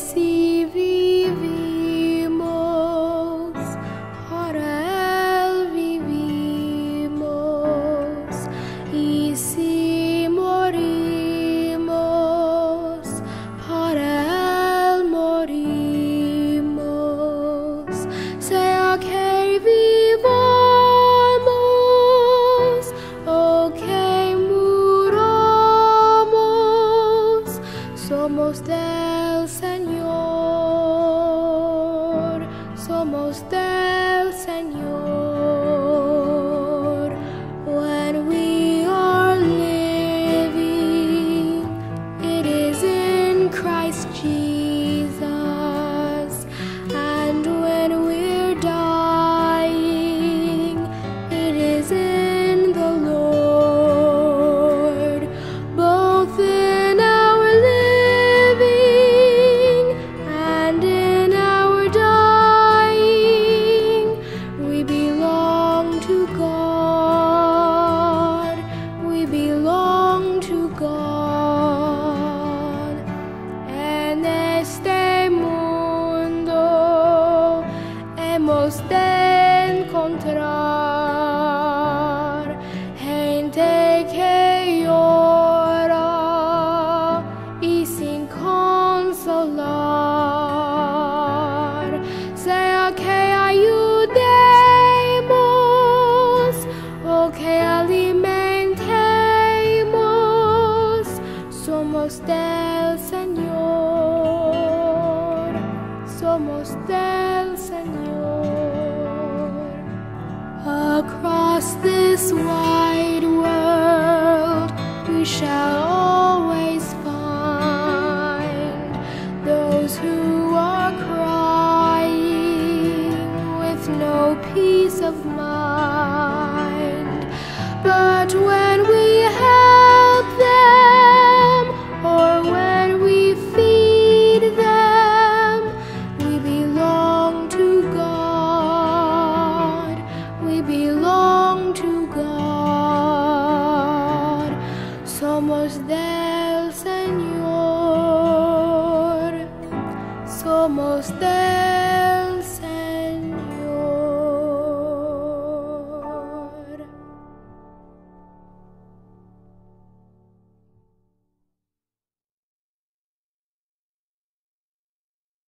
si vivimos, para Él vivimos, y si morimos, para Él morimos. Sea que vivamos o que muramos, somos del Señor, somos del Señor. When we are living, it is in Christ Jesus, and when we're dying, it is in the Lord. Both in our living and in our dying, we belong to God. We belong to God. En este mundo hemos de encontrar gente que llora y sin consolar. Sea que ayudemos o que alimentemos, somos del Señor, somos del Señor. Across this wide world, we shall always find those who are crying with no peace of mind. But when we help them, or when we feed them, we belong to God. We belong to God. Somos del Señor. Somos del Señor.